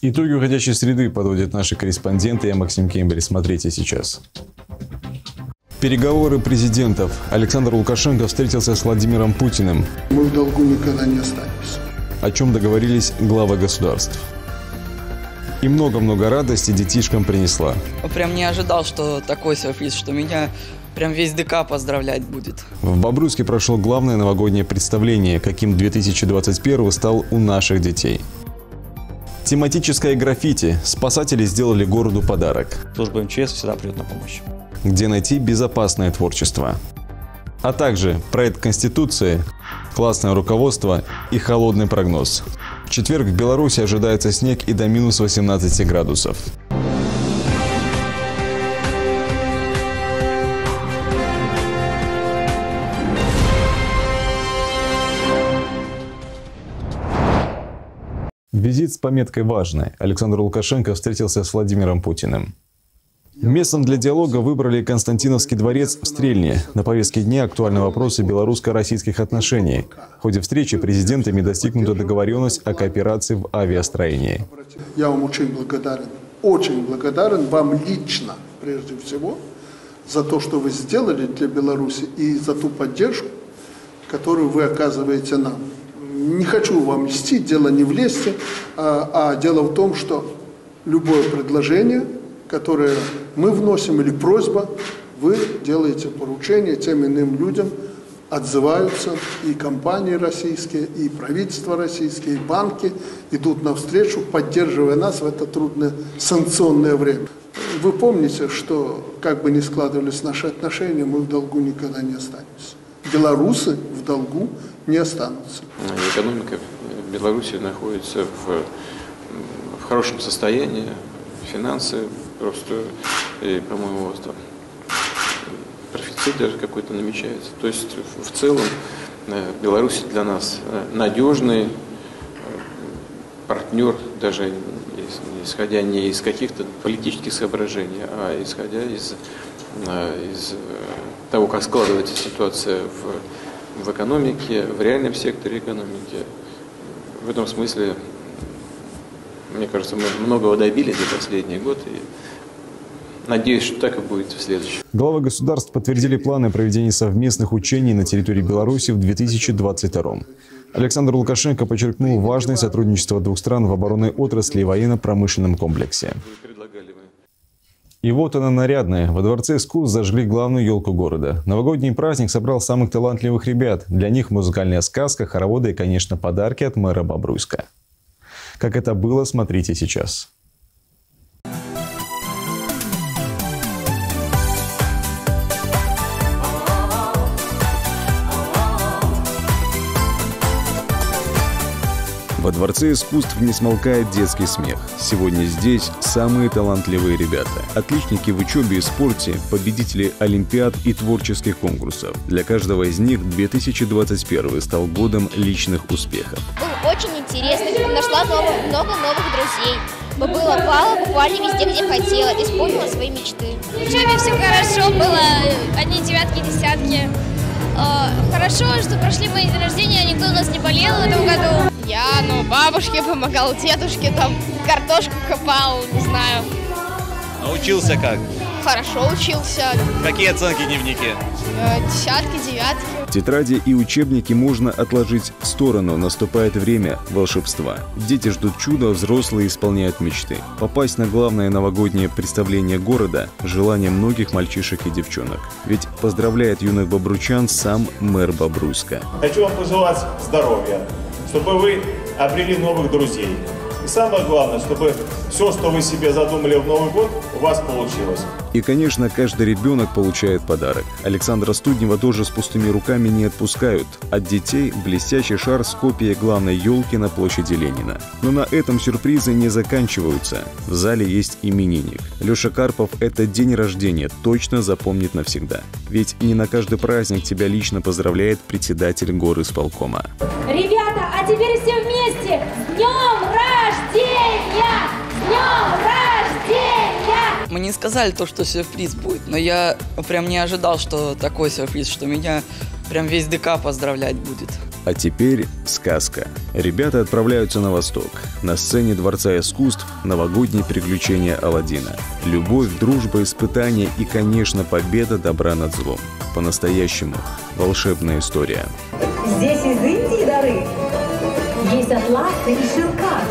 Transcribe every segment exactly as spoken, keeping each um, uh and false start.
Итоги уходящей среды подводят наши корреспонденты. Я Максим Кембель. Смотрите сейчас. Переговоры президентов. Александр Лукашенко встретился с Владимиром Путиным. Мы в долгу никогда не останемся. О чем договорились главы государств. И много-много радости детишкам принесла. Прям не ожидал, что такой сюрприз, что меня прям весь ДК поздравлять будет. В Бобруйске прошло главное новогоднее представление, каким две тысячи двадцать первый стал у наших детей. Тематическое граффити. Спасатели сделали городу подарок. Служба МЧС всегда придет на помощь. Где найти безопасное творчество. А также проект Конституции, классное руководство и холодный прогноз. В четверг в Беларуси ожидается снег и до минус восемнадцати градусов. Визит с пометкой «Важный». Александр Лукашенко встретился с Владимиром Путиным. Местом для диалога выбрали Константиновский дворец в Стрельне. На повестке дня актуальны вопросы белорусско-российских отношений. В ходе встречи президентами достигнута договоренность о кооперации в авиастроении. Я вам очень благодарен, очень благодарен вам лично, прежде всего, за то, что вы сделали для Беларуси и за ту поддержку, которую вы оказываете нам. Не хочу вам льстить, дело не в лести, а, а дело в том, что любое предложение, которое мы вносим, или просьба, вы делаете поручение тем иным людям, отзываются, и компании российские, и правительства российские, и банки идут навстречу, поддерживая нас в это трудное санкционное время. Вы помните, что как бы ни складывались наши отношения, мы в долгу никогда не останемся. Белорусы в долгу не останутся. Экономика Беларуси находится в, в хорошем состоянии, финансы просто, и, по-моему, там профицит даже какой-то намечается. То есть в целом Беларусь для нас надежный партнер, даже исходя не из каких-то политических соображений, а исходя из, из того, как складывается ситуация в, в экономике, в реальном секторе экономики. В этом смысле, мне кажется, мы многого добились за последний год, и надеюсь, что так и будет в следующем. Главы государств подтвердили планы проведения совместных учений на территории Беларуси в две тысячи двадцать втором. Александр Лукашенко подчеркнул важное сотрудничество двух стран в оборонной отрасли и военно-промышленном комплексе. И вот она нарядная. Во Дворце искусств зажгли главную елку города. Новогодний праздник собрал самых талантливых ребят. Для них музыкальная сказка, хороводы и, конечно, подарки от мэра Бобруйска. Как это было, смотрите сейчас. Во Дворце искусств не смолкает детский смех. Сегодня здесь самые талантливые ребята. Отличники в учебе и спорте, победители олимпиад и творческих конкурсов. Для каждого из них две тысячи двадцать первый стал годом личных успехов. Был очень интересный, нашла новых, много новых друзей. Побыла буквально везде, где хотела, исполнила свои мечты. В учебе все хорошо было, одни девятки, десятки. Хорошо, что прошли мои дни рождения, никто у нас не болел в этом году. Я, ну, бабушке помогал, дедушке, там, картошку копал, не знаю. Научился как? Хорошо учился. Какие оценки дневники? Десятки, девятки. Тетради и учебники можно отложить в сторону. Наступает время волшебства. Дети ждут чуда, взрослые исполняют мечты. Попасть на главное новогоднее представление города – желание многих мальчишек и девчонок. Ведь поздравляет юных бобручан сам мэр Бобруйска. Хочу вам пожелать здоровья, чтобы вы обрели новых друзей. И самое главное, чтобы все, что вы себе задумали в Новый год, у вас получилось. И, конечно, каждый ребенок получает подарок. Александра Студнева тоже с пустыми руками не отпускают. От детей блестящий шар с копией главной елки на площади Ленина. Но на этом сюрпризы не заканчиваются. В зале есть именинник. Леша Карпов этот день рождения точно запомнит навсегда. Ведь не на каждый праздник тебя лично поздравляет председатель горисполкома. Ребята, а теперь все вместе! С днем рождения! С днем рождения! Мы не сказали то, что сюрприз будет, но я прям не ожидал, что такой сюрприз, что меня прям весь ДК поздравлять будет. А теперь сказка. Ребята отправляются на восток. На сцене Дворца искусств новогодние приключения Аладдина. Любовь, дружба, испытания и, конечно, победа добра над злом. По-настоящему волшебная история. Здесь из Индии дары. Есть атласы и шелка.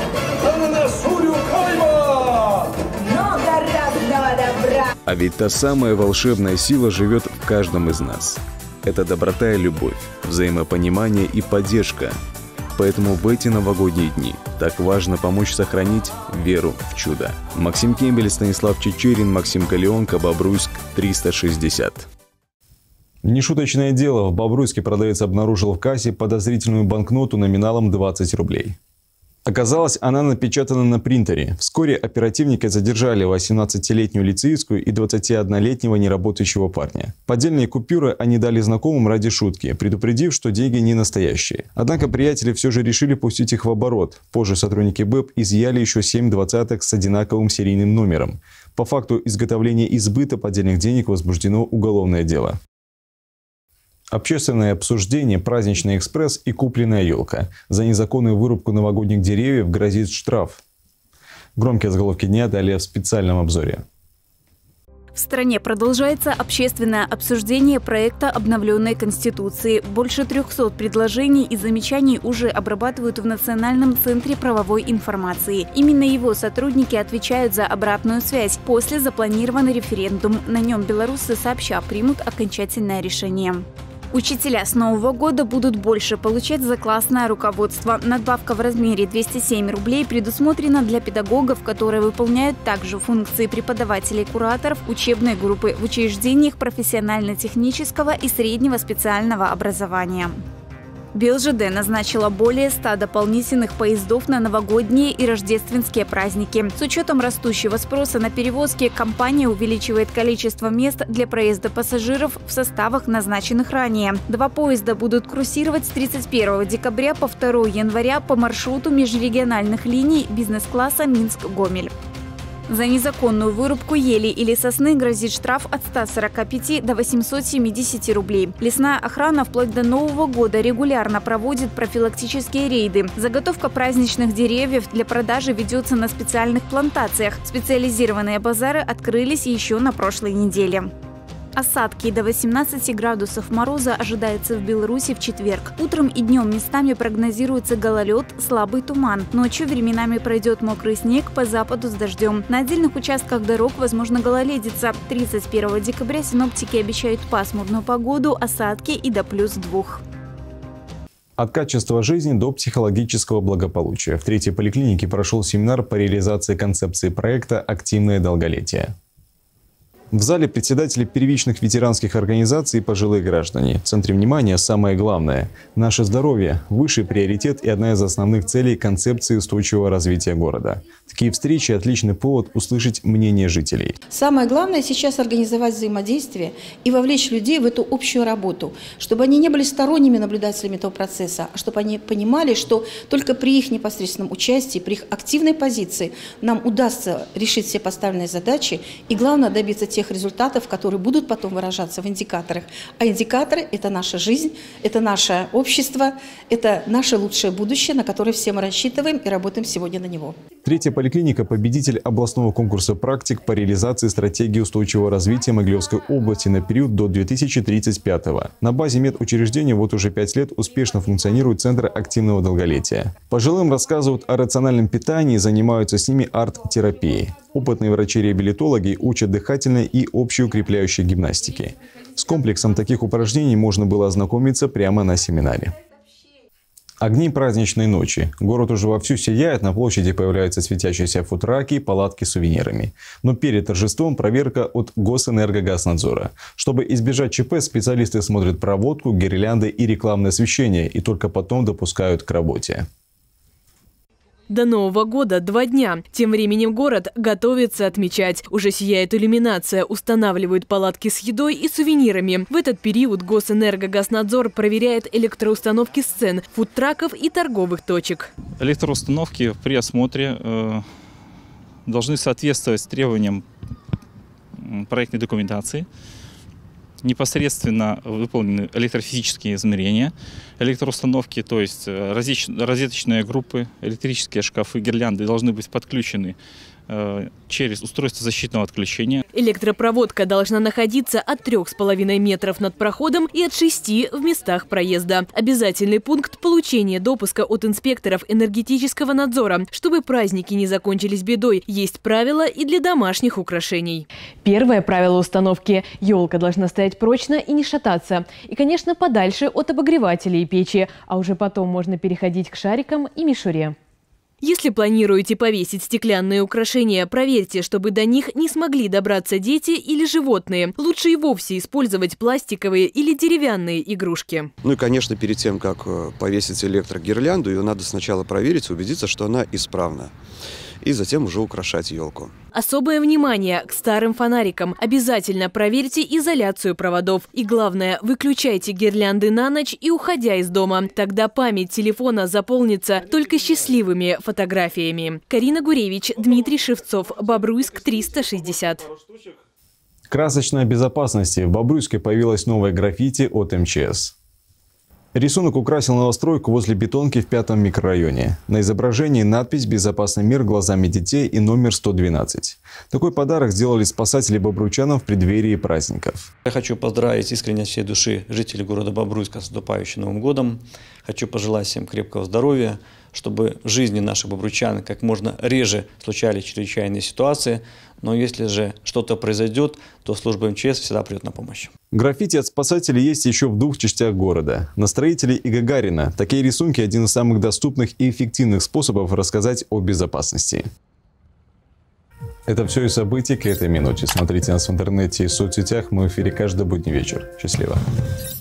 Много разного добра. А ведь та самая волшебная сила живет в каждом из нас. Это доброта и любовь, взаимопонимание и поддержка. Поэтому в эти новогодние дни так важно помочь сохранить веру в чудо. Максим Кембель, Станислав Чечерин, Максим Калионка, Бобруйск, триста шестьдесят. Нешуточное дело. В Бобруйске продавец обнаружил в кассе подозрительную банкноту номиналом двадцать рублей. Оказалось, она напечатана на принтере. Вскоре оперативники задержали восемнадцатилетнюю лицеистскую и двадцатиоднолетнего неработающего парня. Поддельные купюры они дали знакомым ради шутки, предупредив, что деньги не настоящие. Однако приятели все же решили пустить их в оборот. Позже сотрудники БЭП изъяли еще семь двадцаток с одинаковым серийным номером. По факту изготовления и сбыта поддельных денег возбуждено уголовное дело. Общественное обсуждение, праздничный экспресс и купленная елка. За незаконную вырубку новогодних деревьев грозит штраф. Громкие заголовки дня далее в специальном обзоре. В стране продолжается общественное обсуждение проекта обновленной Конституции. Больше трехсот предложений и замечаний уже обрабатывают в Национальном центре правовой информации. Именно его сотрудники отвечают за обратную связь. После запланирован референдум. На нем белорусы сообща примут окончательное решение. Учителя с Нового года будут больше получать за классное руководство. Надбавка в размере двести семь рублей предусмотрена для педагогов, которые выполняют также функции преподавателей-кураторов учебной группы в учреждениях профессионально-технического и среднего специального образования. БелЖД назначила более ста дополнительных поездов на новогодние и рождественские праздники. С учетом растущего спроса на перевозки, компания увеличивает количество мест для проезда пассажиров в составах, назначенных ранее. Два поезда будут курсировать с тридцать первого декабря по второго января по маршруту межрегиональных линий бизнес-класса Минск-Гомель. За незаконную вырубку ели или сосны грозит штраф от ста сорока пяти до восьмисот семидесяти рублей. Лесная охрана вплоть до Нового года регулярно проводит профилактические рейды. Заготовка праздничных деревьев для продажи ведется на специальных плантациях. Специализированные базары открылись еще на прошлой неделе. Осадки до восемнадцати градусов мороза ожидается в Беларуси в четверг. Утром и днем местами прогнозируется гололед, слабый туман. Ночью временами пройдет мокрый снег, по западу с дождем. На отдельных участках дорог возможно гололедица. тридцать первого декабря синоптики обещают пасмурную погоду, осадки и до плюс двух. От качества жизни до психологического благополучия. В третьей поликлинике прошел семинар по реализации концепции проекта «Активное долголетие». В зале председатели первичных ветеранских организаций и пожилые граждане. В центре внимания самое главное – наше здоровье, высший приоритет и одна из основных целей концепции устойчивого развития города. Такие встречи – отличный повод услышать мнение жителей. Самое главное сейчас организовать взаимодействие и вовлечь людей в эту общую работу, чтобы они не были сторонними наблюдателями этого процесса, а чтобы они понимали, что только при их непосредственном участии, при их активной позиции нам удастся решить все поставленные задачи и, главное, добиться тех результатов, которые будут потом выражаться в индикаторах. А индикаторы – это наша жизнь, это наше общество, это наше лучшее будущее, на которое все мы рассчитываем и работаем сегодня на него. Третья поликлиника – победитель областного конкурса практик по реализации стратегии устойчивого развития Могилевской области на период до две тысячи тридцать пятого. На базе медучреждения вот уже пять лет успешно функционирует Центр активного долголетия. Пожилым рассказывают о рациональном питании, занимаются с ними арт-терапией. Опытные врачи-реабилитологи учат дыхательной и общеукрепляющей гимнастики. С комплексом таких упражнений можно было ознакомиться прямо на семинаре. Огни праздничной ночи. Город уже вовсю сияет, на площади появляются светящиеся фудтраки и палатки с сувенирами. Но перед торжеством проверка от Госэнергогазнадзора. Чтобы избежать ЧП, специалисты смотрят проводку, гирлянды и рекламное освещение и только потом допускают к работе. До Нового года два дня. Тем временем город готовится отмечать. Уже сияет иллюминация, устанавливают палатки с едой и сувенирами. В этот период Госэнергогазнадзор проверяет электроустановки сцен, фудтраков и торговых точек. Электроустановки при осмотре э, должны соответствовать требованиям проектной документации. непосредственно выполнены электрофизические измерения электроустановки, то есть розеточные группы, электрические шкафы, гирлянды должны быть подключены через устройство защитного отключения. Электропроводка должна находиться от трёх с половиной метров над проходом и от шести в местах проезда. Обязательный пункт – получения допуска от инспекторов энергетического надзора. Чтобы праздники не закончились бедой, есть правила и для домашних украшений. Первое правило установки – елка должна стоять прочно и не шататься. И, конечно, подальше от обогревателей и печи. А уже потом можно переходить к шарикам и мишуре. Если планируете повесить стеклянные украшения, проверьте, чтобы до них не смогли добраться дети или животные. Лучше и вовсе использовать пластиковые или деревянные игрушки. Ну и, конечно, перед тем, как повесить электрогирлянду, ее надо сначала проверить, убедиться, что она исправна. И затем уже украшать елку. Особое внимание к старым фонарикам. Обязательно проверьте изоляцию проводов. И главное, выключайте гирлянды на ночь и уходя из дома. Тогда память телефона заполнится только счастливыми фотографиями. Карина Гуревич, Дмитрий Шевцов, Бобруйск, триста шестьдесят. Красочная безопасность. В Бобруйске появилась новая граффити от эм че эс. Рисунок украсил новостройку возле бетонки в пятом микрорайоне. На изображении надпись «Безопасный мир глазами детей» и номер сто двенадцать. Такой подарок сделали спасатели бобруйчанам в преддверии праздников. Я хочу поздравить искренне от всей души жителей города Бобруйска с наступающим Новым годом. Хочу пожелать всем крепкого здоровья, чтобы в жизни наших бобруйчан как можно реже случались чрезвычайные ситуации. Но если же что-то произойдет, то служба эм че эс всегда придет на помощь. Граффити от спасателей есть еще в двух частях города. На Строителей и Гагарина. Такие рисунки – один из самых доступных и эффективных способов рассказать о безопасности. Это все из событий к этой минуте. Смотрите нас в интернете и соцсетях. Мы в эфире каждый будний вечер. Счастливо.